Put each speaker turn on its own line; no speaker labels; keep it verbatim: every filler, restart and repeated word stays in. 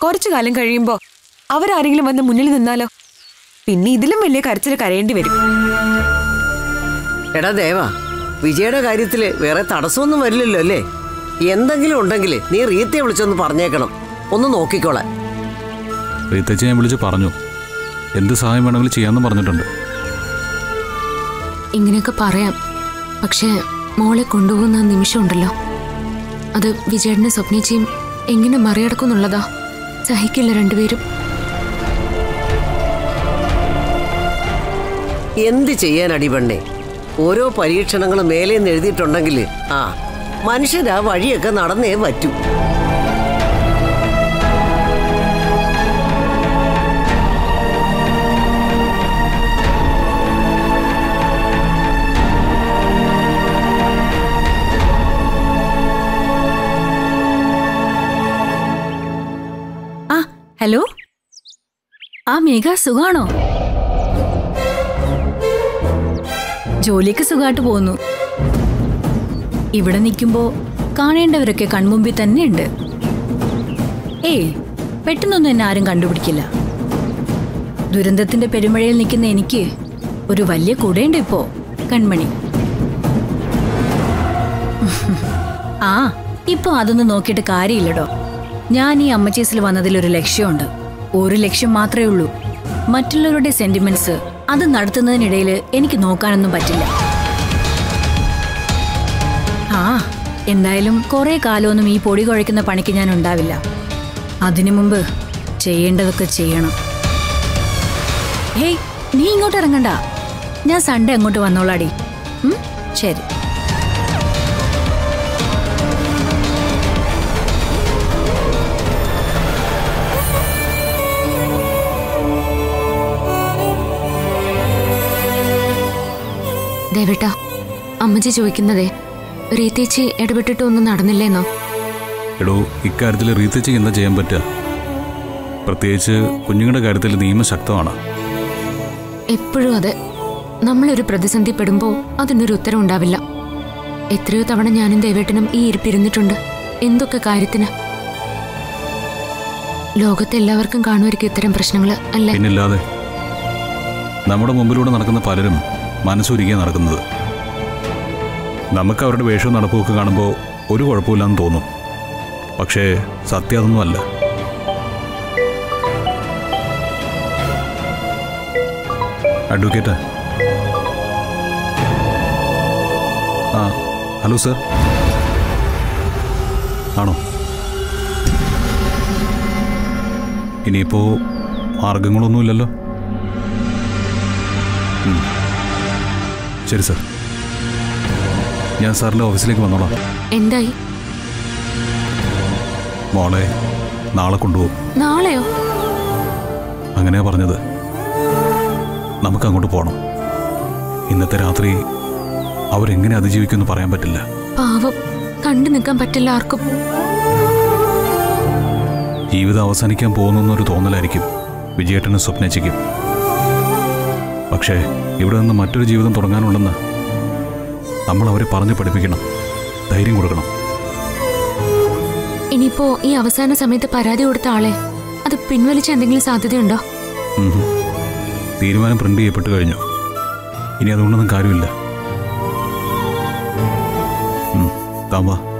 കുറച്ചു കാലം കഴിയുമ്പോ അവരാരെങ്കിലും വന്ന് മുന്നിൽ നിന്നാലോ? പിന്നെ ഇതിലും വലിയ കരച്ചിൽ കരയേണ്ടി വരും.
എടാ ദേവാ, വിജയുടെ കാര്യത്തില് വേറെ തടസ്സമൊന്നും വരില്ലല്ലോ അല്ലേ? എന്തെങ്കിലും ഉണ്ടെങ്കിൽ നീ റീത്തയെ വിളിച്ചൊന്ന് പറഞ്ഞേക്കണം, ഒന്ന് നോക്കിക്കോളാൻ.
റീത്തയെ ഞാൻ വിളിച്ച് പറഞ്ഞു, എന്ത് സഹായം വേണമെങ്കിലും ചെയ്യാമെന്ന് പറഞ്ഞിട്ടുണ്ട്.
ഇങ്ങനെയൊക്കെ പറയാം, പക്ഷേ മോളെ കൊണ്ടുപോകുന്ന ആ നിമിഷം ഉണ്ടല്ലോ, അത് വിജയേട്ടനെ സ്വപ്നിച്ചയും എങ്ങനെ മറികടക്കുന്നുള്ളതാ. സഹിക്കില്ല രണ്ടുപേരും.
എന്ത് ചെയ്യാൻ അടിപണ്ണേ? ഓരോ പരീക്ഷണങ്ങളും മേലേന്ന് എഴുതിയിട്ടുണ്ടെങ്കിൽ ആ മനുഷ്യരാ വഴിയൊക്കെ നടന്നേ പറ്റൂ.
ആ ഹലോ, ആ മേഘ സുഖാണോ? ജോലിക്ക് സുഖമായിട്ട് പോകുന്നു. ഇവിടെ നിൽക്കുമ്പോ കാണേണ്ടവരൊക്കെ കൺമുമ്പിൽ തന്നെയുണ്ട്. ഏയ്, പെട്ടെന്നൊന്നും എന്നെ ആരും കണ്ടുപിടിക്കില്ല. ദുരന്തത്തിന്റെ പെരുമഴയിൽ നിൽക്കുന്ന എനിക്ക് ഒരു വലിയ കുടയുണ്ട് ഇപ്പോ, കൺമണി. ആ ഇപ്പൊ അതൊന്നും നോക്കിയിട്ട് കാര്യമില്ലടോ. ഞാൻ ഈ അമ്മച്ചീസിൽ വന്നതിലൊരു ലക്ഷ്യമുണ്ട്. ഒരു ലക്ഷ്യം മാത്രമേ ഉള്ളൂ, മറ്റുള്ളവരുടെ സെന്റിമെന്റ്സ് അത് നടത്തുന്നതിനിടയിൽ എനിക്ക് നോക്കാനൊന്നും പറ്റില്ല. ആ എന്തായാലും കുറെ കാലമൊന്നും ഈ പൊടി കുഴയ്ക്കുന്ന പണിക്ക് ഞാൻ ഉണ്ടാവില്ല. അതിനു മുമ്പ് ചെയ്യേണ്ടതൊക്കെ ചെയ്യണം. ഹേയ്, നീ ഇങ്ങോട്ട് ഇറങ്ങണ്ട, ഞാൻ സൺഡേ അങ്ങോട്ട് വന്നോളാടി. ശരി.
ദേവേട്ടാ, അമ്മച്ചി ചോദിക്കുന്നതേ റീത്തേച്ചി ഇടപെട്ടിട്ട് ഒന്നും നടന്നില്ലേന്നോ?
എടോ, ഇക്കാര്യത്തിൽ റീത്തേച്ചിക്ക് എന്താ ചെയ്യാൻ പറ്റുക? പ്രത്യേകിച്ച് കുഞ്ഞുങ്ങളുടെ കാര്യത്തിൽ നിയമശക്തമാണ്.
എപ്പോഴും അതെ, നമ്മളൊരു പ്രതിസന്ധി പെടുമ്പോ അതിനൊരു ഉത്തരം ഉണ്ടാവില്ല. എത്രയോ തവണ ഞാനും ദേവേട്ടനും ഈ ഇരിപ്പിരുന്നിട്ടുണ്ട്. എന്തൊക്കെ കാര്യത്തിന്? ലോകത്തെ എല്ലാവർക്കും കാണുമായിരിക്കും ഇത്തരം പ്രശ്നങ്ങള്, അല്ലേ?
പിന്നില്ലാതെ. നമ്മുടെ മുമ്പിലൂടെ നടക്കുന്ന പലരും മനസ്സൊരുക്കിയാണ് നടക്കുന്നത്. നമുക്ക് അവരുടെ വേഷവും നടപ്പുമൊക്കെ കാണുമ്പോൾ ഒരു കുഴപ്പമില്ലെന്ന് തോന്നും. പക്ഷേ സത്യം അതൊന്നുമല്ല. അഡ്വക്കേറ്റ്. ആ ഹലോ സർ. ആണോ? ഇനിയിപ്പോ മാർഗങ്ങളൊന്നുമില്ലല്ലോ. ശരി സർ, ഞാൻ സാറിൻ്റെ ഓഫീസിലേക്ക് വന്നോളാം.
എന്തായി?
മോളെ നാളെ കൊണ്ടുപോകും.
നാളെയോ?
അങ്ങനെയാ പറഞ്ഞത്. നമുക്ക് അങ്ങോട്ട് പോകണം. ഇന്നത്തെ രാത്രി അവരെങ്ങനെ അതിജീവിക്കുമെന്ന് പറയാൻ പറ്റില്ല.
പാവം, കണ്ടു നിൽക്കാൻ പറ്റില്ല ആർക്കും.
ജീവിതം അവസാനിക്കാൻ പോകുന്നൊരു തോന്നലായിരിക്കും വിജയേട്ടനും സ്വപ്നച്ചയ്ക്കും. പക്ഷേ ഇവിടെ നിന്ന് മറ്റൊരു ജീവിതം തുടങ്ങാനുണ്ടെന്ന് നമ്മൾ അവരെ പറഞ്ഞു പഠിപ്പിക്കണം, ധൈര്യം കൊടുക്കണം.
ഇനിയിപ്പോ ഈ അവസാന സമയത്ത് പരാതി കൊടുത്ത ആളെ അത് പിൻവലിച്ച എന്തെങ്കിലും സാധ്യതയുണ്ടോ?
തീരുമാനം പ്രിന്റ് ചെയ്യപ്പെട്ടു കഴിഞ്ഞു. ഇനി അതുകൊണ്ടൊന്നും കാര്യമില്ല. താമ്പാ